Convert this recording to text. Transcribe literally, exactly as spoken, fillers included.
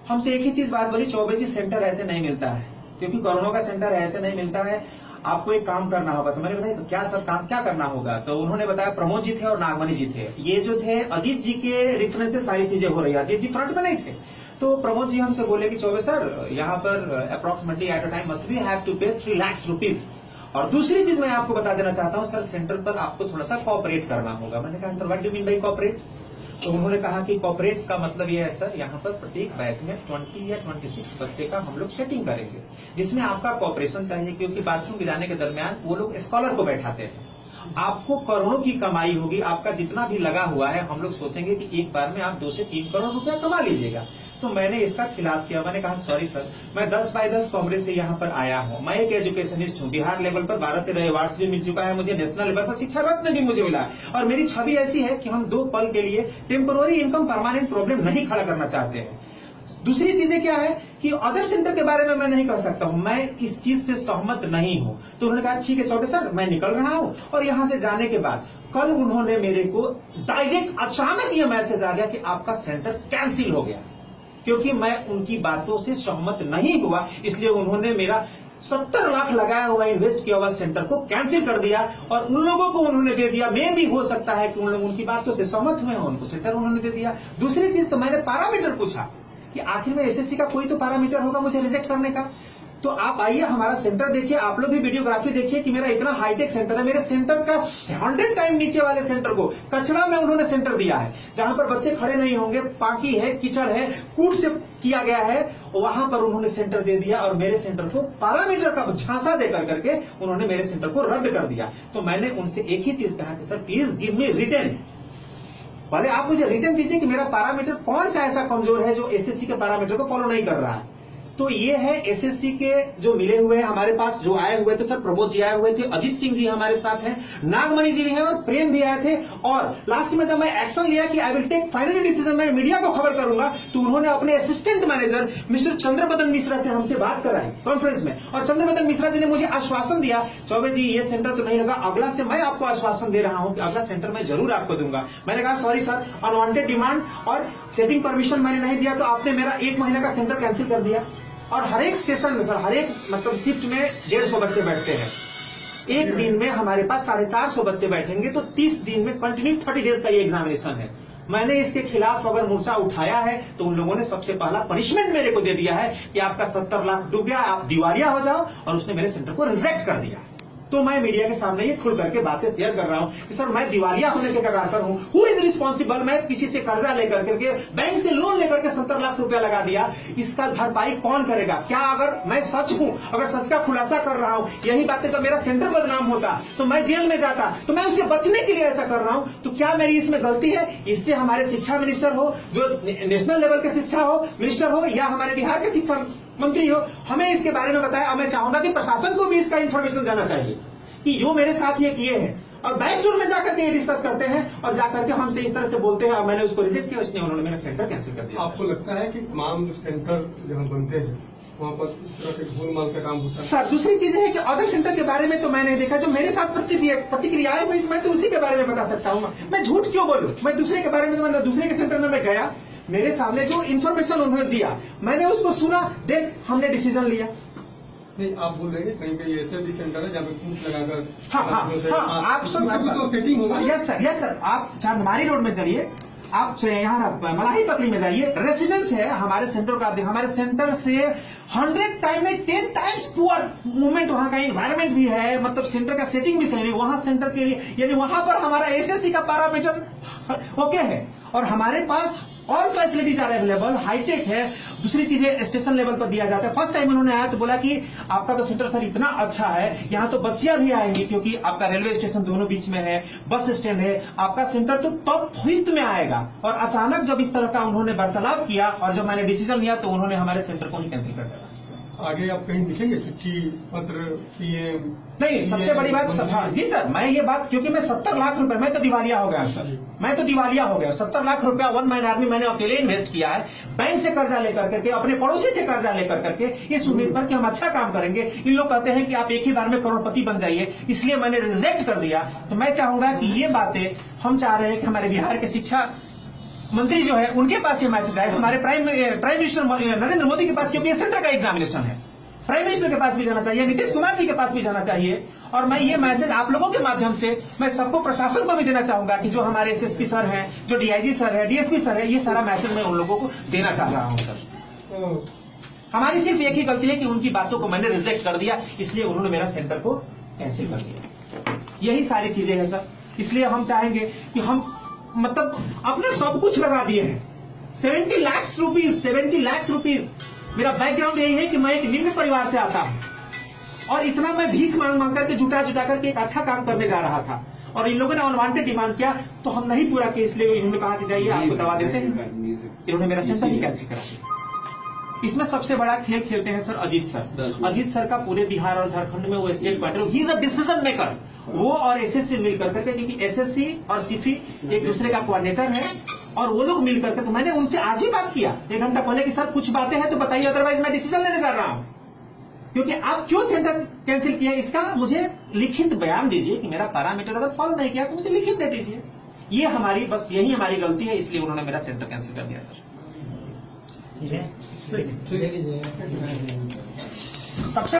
हमसे एक ही चीज बात बोली, चौबे जी सेंटर ऐसे नहीं मिलता है, क्योंकि कोरोना का सेंटर ऐसे नहीं मिलता है, आपको एक काम करना होगा। तो मैंने बताया तो क्या सर काम क्या करना होगा? तो उन्होंने बताया प्रमोद जी थे और नागमणि जी थे, ये जो थे अजीत जी के रेफरेंस से सारी चीजें हो रही है, अजीत जी फ्रंट में नहीं थे। तो प्रमोद जी हमसे बोले कि चौबे सर यहाँ पर approximately eight a time must be have to pay three lakh rupees. और दूसरी चीज मैं आपको बता देना चाहता हूँ सर, सेंटर पर आपको थोड़ा सा कोऑपरेट करना होगा। मैंने कहा sir what do mean by cooperate? तो उन्होंने कहा कि कोऑपरेट का मतलब ये है सर, यहाँ पर प्रत्येक बैच में बीस या छब्बीस बच्चे का हम लोग सेटिंग करेंगे, जिसमें आपका कोऑपरेशन चाहिए, क्योंकि बाथरूम में जाने के दरमियान वो लोग स्कॉलर को बैठाते हैं। आपको करोड़ों की कमाई होगी, आपका जितना भी लगा हुआ है हम लोग सोचेंगे कि एक बार में आप दो से तीन करोड़ रुपया कमा लीजिएगा। तो मैंने इसका खिलाफ किया, मैंने कहा सॉरी सर, मैं दस बाय दस कॉमरेज से यहाँ पर आया हूँ, मैं एक एजुकेशनिस्ट हूँ, बिहार लेवल पर बारह तेरह अवार्ड्स भी मिल चुका है मुझे, नेशनल लेवल पर शिक्षा रत्न भी मुझे मिला है, और मेरी छवि ऐसी है कि हम दो पल के लिए टेम्पोररी इनकम परमानेंट प्रॉब्लम नहीं खड़ा करना चाहते हैं। दूसरी चीजें क्या है कि अदर सेंटर के बारे में मैं नहीं कह सकता हूं, मैं इस चीज से सहमत नहीं हूं। तो उन्होंने कहा ठीक है चौबे सर मैं निकल रहा हूं। और यहां से जाने के बाद कल उन्होंने मेरे को डायरेक्ट अचानक ये मैसेज आ गया कि आपका सेंटर कैंसिल हो गया, क्योंकि मैं उनकी बातों से सहमत नहीं हुआ, इसलिए उन्होंने मेरा सत्तर लाख लगाया हुआ इन्वेस्ट किया हुआ सेंटर को कैंसिल कर दिया और उन लोगों को उन्होंने दे दिया। मैं भी हो सकता है कि उन लोग उनकी बातों से सहमत हुए हैं, उनको सेंटर उन्होंने दे दिया। दूसरी चीज तो मैंने पैरामीटर पूछा कि आखिर में एसएससी का कोई तो पैरामीटर होगा मुझे रिजेक्ट करने का। तो आप आइए हमारा सेंटर देखिए, आप लोग भी वीडियोग्राफी देखिए कि मेरा इतना हाईटेक सेंटर है। मेरे सेंटर का हंड्रेड टाइम नीचे वाले सेंटर को कचरा में उन्होंने सेंटर दिया है, जहां पर बच्चे खड़े नहीं होंगे, पाकी है, कीचड़ है, कूट से किया गया है, वहां पर उन्होंने सेंटर दे दिया और मेरे सेंटर को पैरामीटर का झांसा देकर करके उन्होंने मेरे सेंटर को रद्द कर दिया। तो मैंने उनसे एक ही चीज कहा कि sir please give me return, पहले आप मुझे रिटर्न दीजिए कि मेरा पैरामीटर कौन सा ऐसा कमजोर है जो एसएससी के पैरामीटर को फॉलो नहीं कर रहा है। तो ये है एसएससी के जो मिले हुए हैं हमारे पास, जो आए हुए थे सर, प्रमोद जी आए हुए थे, अजीत सिंह जी हमारे साथ हैं, नागमणि जी भी हैं और प्रेम भी आए थे। और लास्ट में जब मैं एक्शन लिया कि I will take finally decision, मैं मीडिया को खबर करूंगा, तो उन्होंने अपने assistant manager mister Chandrabadan Mishra से हमसे बात कराई कॉन्फ्रेंस में, और चंद्रबदन मिश्रा जी ने मुझे आश्वासन दिया चौबे जी ये सेंटर तो नहीं लगा, अगला से मैं आपको आश्वासन दे रहा हूं कि अगला सेंटर मैं जरूर आपको दूंगा। मैंने कहा सॉरी सर, अनवांटेड डिमांड और सेटिंग परमिशन मैंने नहीं दिया, तो आपने मेरा एक महीने का सेंटर कैंसिल कर दिया। और हर एक सेशन में सर, हर एक मतलब शिफ्ट में डेढ़ सौ बच्चे बैठते हैं, एक दिन में हमारे पास साढ़े चार सौ बच्चे बैठेंगे, तो तीस दिन में कंटिन्यू थर्टी डेज का ये एग्जामिनेशन है। मैंने इसके खिलाफ अगर मोर्चा उठाया है तो उन लोगों ने सबसे पहला पनिशमेंट मेरे को दे दिया है कि आपका सत्तर लाख डूब गया, आप दिवालिया हो जाओ, और उसने मेरे सेंटर को रिजेक्ट कर दिया। तो मैं मीडिया के सामने ये खुल करके बातें शेयर कर रहा हूं कि सर मैं दिवालिया होने के कगार पर हूं, हु इज रिस्पॉन्सिबल, मैं किसी से कर्जा लेकर करके, बैंक से लोन लेकर के सत्तर लाख रुपया लगा दिया, इसका भरपाई कौन करेगा? क्या अगर मैं सच हूं, अगर सच का खुलासा कर रहा हूं, यही बातें तो मेरा सेंटर बदनाम होता तो मैं जेल में जाता, तो मैं उससे बचने के लिए ऐसा कर रहा हूं, तो क्या मेरी इसमें गलती है? इससे हमारे शिक्षा मिनिस्टर हो, जो नेशनल लेवल के शिक्षा हो मिनिस्टर हो, या हमारे बिहार के शिक्षा मंत्री हो, हमें इसके बारे में बताया। और मैं चाहूंगा कि प्रशासन को भी इसका इन्फॉर्मेशन जाना चाहिए कि जो मेरे साथ ये किए हैं, और बैंगलोर में जाकर के ये डिस्कस करते हैं और जाकर के हमसे इस तरह से बोलते हैं, और मैंने उसको रिजेक्ट किया, इसलिए उन्होंने मेरा सेंटर कैंसिल कर दिया। आपको लगता है कि तमाम जो सेंटर जहां बनते हैं वहां पर इस तरह के घोलमाल का काम होता है? सर दूसरी चीज है कि अदर सेंटर के बारे में तो मैंने देखा, जो मेरे साथ प्रतिक्रियाएं हुई मैं तो उसी के बारे में बता सकता हूँ। मैं झूठ क्यों बोलूं? मैं दूसरे के बारे में, तो दूसरे के सेंटर में मैं गया, मेरे सामने जो इन्फॉर्मेशन उन्होंने दिया मैंने उसको सुना, देन हमने डिसीजन लिया। नहीं, आप बोल रहे हैं कहीं कहीं ऐसे भी सेंटर है जहाँ पे कूट लगाकर, हाँ हाँ हाँ, आप सब तो सेटिंग होगा। यस सर, यस सर, आप चांदमारी रोड में चलिए, आप यहाँ मलाई पकड़ी में जाइए, रेसिडेंस है हमारे सेंटर का, हमारे सेंटर से हंड्रेड टाइम नहीं टेन टाइम्स पुअर मूवमेंट, वहाँ का एनवायरमेंट भी है, मतलब सेंटर का सेटिंग भी सही नहीं, वहाँ सेंटर के लिए यानी वहाँ पर हमारा एसएससी का पैरामीटर ओके है, और हमारे पास all facilities are available, hi tech है। दूसरी चीजें स्टेशन लेवल पर दिया जाता है। फर्स्ट टाइम उन्होंने आया तो बोला कि आपका तो सेंटर सर इतना अच्छा है, यहाँ तो बच्चियां भी आएंगी, क्योंकि आपका रेलवे स्टेशन दोनों बीच में है, बस स्टैंड है, आपका सेंटर तो टॉप फिफ्थ में आएगा। और अचानक जब इस तरह का उन्होंने वार्तालाप किया और जब मैंने डिसीजन लिया तो उन्होंने हमारे सेंटर को ही कैंसिल कर दिया। आगे आप कहीं लिखेंगे चिट्ठी पत्र सीएम? नहीं, सबसे बड़ी बात सब, हाँ जी सर, मैं ये बात, क्योंकि मैं सत्तर लाख रुपए, मैं तो दिवालिया हो गया सर, मैं तो दिवालिया हो गया। सत्तर लाख रुपया वन मैन आर्मी मैंने अकेले इन्वेस्ट किया है, बैंक से कर्जा लेकर करके, अपने पड़ोसी से कर्जा लेकर करके, इस उम्मीद पर कि हम अच्छा काम करेंगे। इन लोग कहते हैं कि आप एक ही बार में करोड़पति बन जाइए, इसलिए मैंने रिजेक्ट कर दिया। तो मैं चाहूंगा कि ये बातें हम चाह रहे हैं कि हमारे बिहार के शिक्षा मंत्री जो है उनके पास ये मैसेज आया, हमारे prime prime minister Narendra Modi के पास, क्योंकि ये सेंटर का एग्जामिनेशन है, प्राइम मिनिस्टर के पास भी जाना चाहिए, नीतीश कुमार जी के पास भी जाना चाहिए। और मैं ये मैसेज आप लोगों के माध्यम से मैं सबको, प्रशासन को भी देना चाहूंगा कि जो हमारे एसएसपी सर हैं, जो डीआईजी सर है, डीएसपी सर है, ये सारा मैसेज मैं उन लोगों को देना चाह रहा हूं सर। हमारी सिर्फ एक ही गलती है कि उनकी बातों को मैंने रिजेक्ट कर दिया, इसलिए उन्होंने मेरा सेंटर को कैंसिल कर दिया। यही सारी चीजें हैं सर। इसलिए हम चाहेंगे कि हम मतलब अपने सब कुछ लगा दिए हैं, seventy lakh rupees seventy lakh rupees. मेरा बैकग्राउंड यही है कि मैं एक निम्न परिवार से आता हूं और इतना मैं भीख मांग मांग करके जुटा जुटा करके एक अच्छा काम करने जा रहा था, और इन लोगों ने अनवांटेड डिमांड किया तो हम नहीं पूरा किया, इसलिए इन्होंने कहा कि जाइए आपको दवा देते हैं, इन्होंने मेरा सेंटर ही कैंसिल करा दिया। इसमें सबसे बड़ा खेल खेलते हैं sir Ajit sir. Ajit sir का पूरे बिहार और झारखंड में वो state quarter, he is a decision maker. वो और एसएससी मिलकर करके, क्योंकि एसएससी और सिफी एक दूसरे का कोऑर्डिनेटर है, और वो लोग मिलकर करके, मैंने उनसे आज ही बात किया एक घंटा पहले कि सर कुछ बातें हैं तो बताइए, अदरवाइज मैं डिसीजन लेने जा रहा हूं, क्योंकि आप क्यों सेंटर कैंसिल किया इसका मुझे लिखित बयान दीजिए कि मेरा पैरामीटर अगर फॉलो नहीं किया तो मुझे लिखित दे दीजिए। ये हमारी बस यही हमारी गलती है, इसलिए उन्होंने मेरा सेंटर कैंसिल कर दिया सर। ठीक है, सबसे